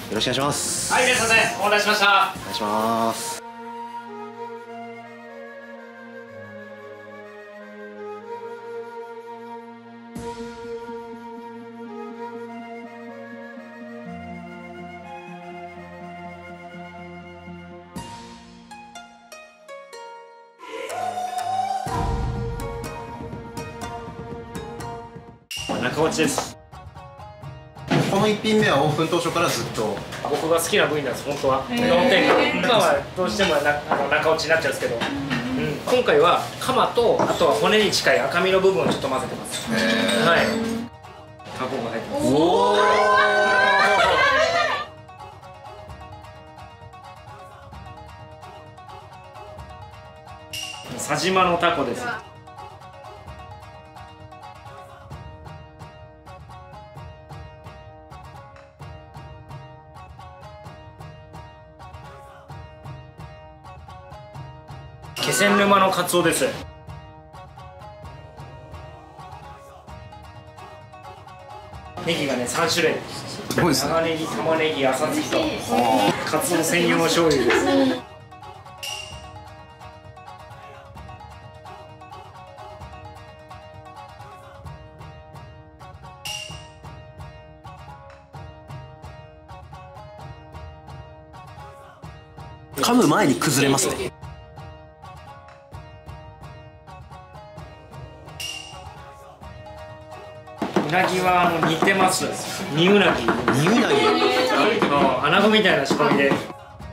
ろしくお願いします。 はい、いらっしゃいませ。お待たせしました。 お願いします。 中落ちです。 この1品目はオープン当初からずっと僕が好きな部位なんです、本当は。4点が。今はどうしても中落ちになっちゃうんですけど、今回はカマと、あとは骨に近い赤身の部分をちょっと混ぜてます。はい。タコが入ってます。おお。佐島のタコです。気仙沼のカツオです。ネギがね3種類。長ネギ、玉ねぎ、浅漬きとカツオ専用醤油です。 噛む前に崩れますね。 うなぎは似てます。煮うなぎ。 煮うなぎ。 穴子みたいな仕込みで。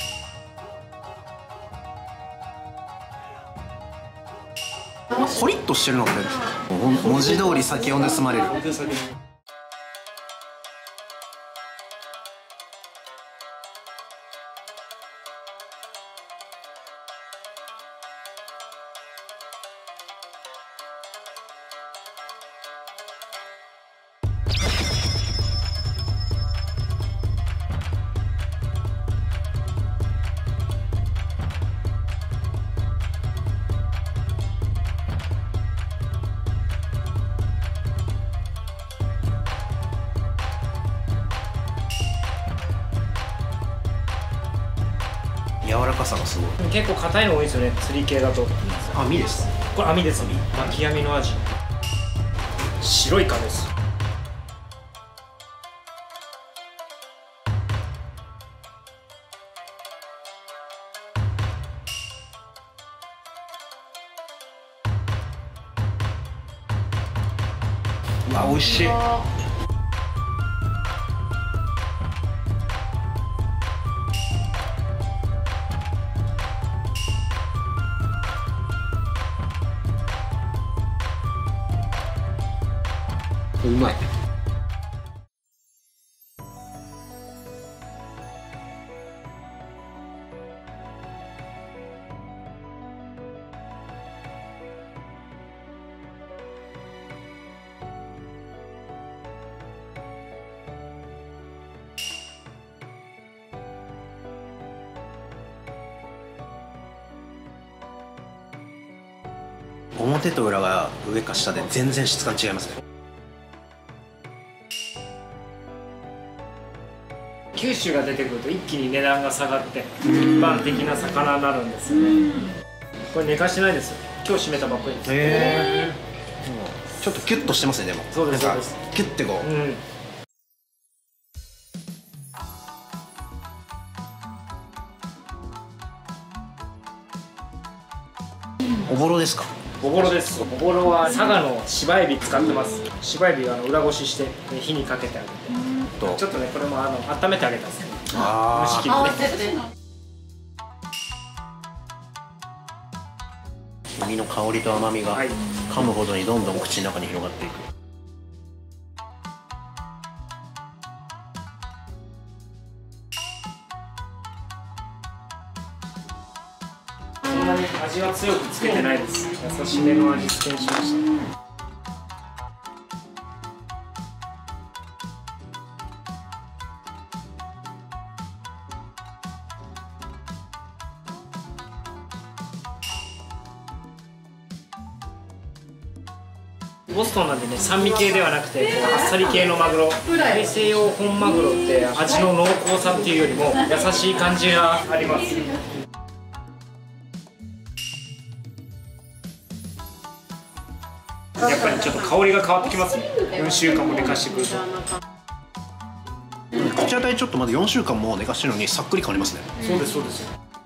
コリッとしてるのって文字通り酒を盗まれる。柔らかさがすごい。 結構硬いの多いですよね、釣り系だと。 網です。 これ網です。巻き網の味。白イカです。 うわ、美味しい。うまい。表と裏が上か下で全然質感違いますね。 九州が出てくると一気に値段が下がって一般的な魚になるんですよね。これ寝かしてないですよ。今日締めたばっかりです。 へえ。ちょっとキュッとしてますね。でもそうですそうです。 キュッてこう、おぼろですか？ おぼろです。おぼろは佐賀の芝エビ使ってます。芝エビは裏ごしして火にかけてあげて、ちょっとねこれも温めてあげたんですけど、蒸し器でね。 黄身の香りと甘みが噛むほどにどんどん口の中に広がっていく。 そんなに味は強くつけてないです。優しめの味付けにしました。 ボストンなんでね、酸味系ではなくてこうあっさり系のマグロ。大西洋本マグロって味の濃厚さっていうよりも優しい感じがあります。やっぱりちょっと香りが変わってきますね。4週間も寝かしてくると。 口当たりちょっとまだ4週間も寝かしてるのにさっくり変わりますね。 そうですそうです。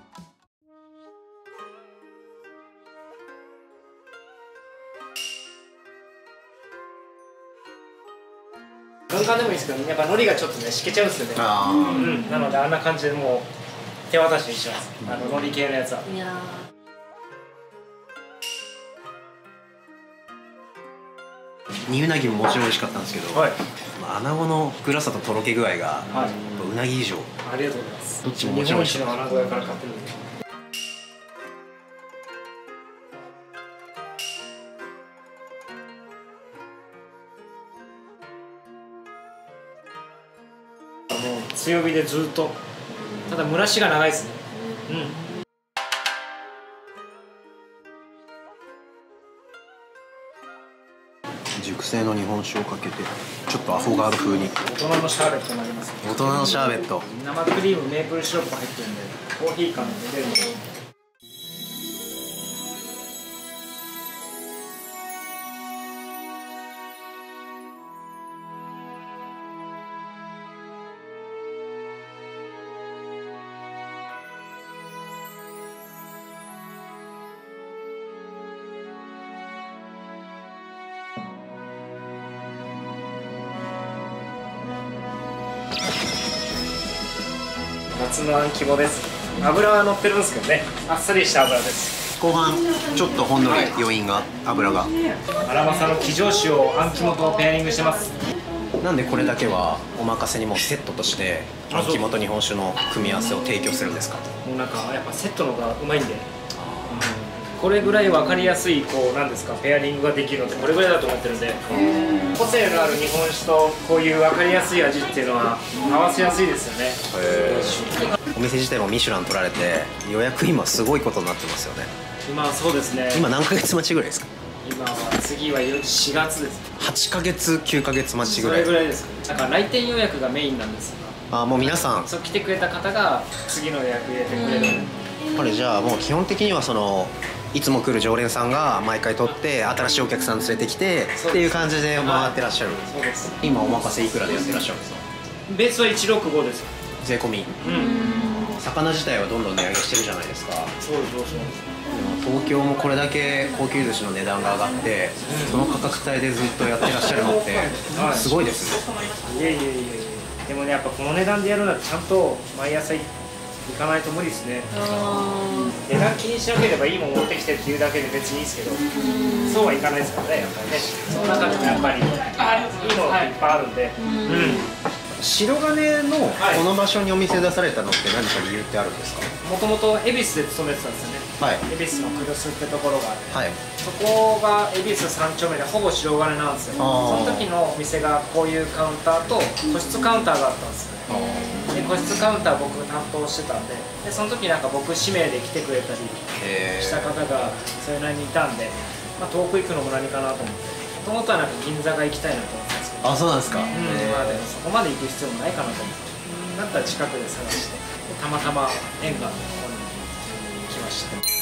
軍艦でもいいですけど、やっぱ海苔がちょっとねしけちゃうんですよね。なのであんな感じでもう手渡しにします。海苔系のやつは。 煮うなぎももちろん美味しかったんですけど、穴子のグラさととろけ具合が、うなぎ以上。 ありがとうございます。 どっちももちろん美味しい。 日本一の穴子屋から買ってるんで。もう強火でずっと。ただ蒸らしが長いですね。 熟成の日本酒をかけてちょっとアフォガード風に。 大人のシャーベットになります、ね。 大人のシャーベット。 生クリーム、メープルシロップ入ってるんでコーヒー感が出るので。夏のあん肝です。油は乗ってるんですけどね、あっさりした油です。 後半ちょっとほんのり余韻が、油が荒政の生上酒をあん肝とペアリングしてます。 なんでこれだけはお任せにもセットとしてあん肝と日本酒の組み合わせを提供するんですか？ もうなんかやっぱセットの方がうまいんで、これぐらい分かりやすいこうなんですかペアリングができるのでこれぐらいだと思ってるんで、個性のある日本酒とこういう分かりやすい味っていうのは合わせやすいですよね。 お店自体もミシュラン取られて予約今すごいことになってますよね。 今はそうですね。 今何ヶ月待ちぐらいですか？ 今は次は4月です。 8ヶ月9ヶ月待ちぐらい。 それぐらいです。だから来店予約がメインなんですが、 もう皆さんそう来てくれた方が次の予約入れてくれる。 これじゃあもう基本的にはそのいつも来る常連さんが毎回取って新しいお客さん連れてきてっていう感じで回ってらっしゃる。 そうです。 今お任せいくらでやってらっしゃるんですか？ ベースは165です。 税込み。魚自体はどんどん値上げしてるじゃないですか。 そうですそうです。 東京もこれだけ高級寿司の値段が上がって、その価格帯でずっとやってらっしゃるのってすごいですね。 いえいえいえ。でもねやっぱこの値段でやるならちゃんと毎朝行かないと無理ですね。値段気にしなければいいもの持ってきてっていうだけで別にいいですけど、そうはいかないですからねやっぱりね。その中でもやっぱりいいものがいっぱいあるんで。 白金のこの場所にお店出されたのって何か理由ってあるんですか？ もともと恵比寿で勤めてたんですよね。恵比寿のクルスってところがあって、そこが恵比寿3丁目でほぼ白金なんですよ。その時のお店がこういうカウンターと個室カウンターがあったんですよね。で個室カウンター僕担当してたんで、その時なんか僕指名で来てくれたりした方がそれなりにいたんで、遠く行くのも何かなと思って、もともとはなんか銀座が行きたいなと思ってたんですけど、 そうなんですか。 まあでもそこまで行く必要もないかなと思って、だったら近くで探して、たまたま縁があってここに来ました。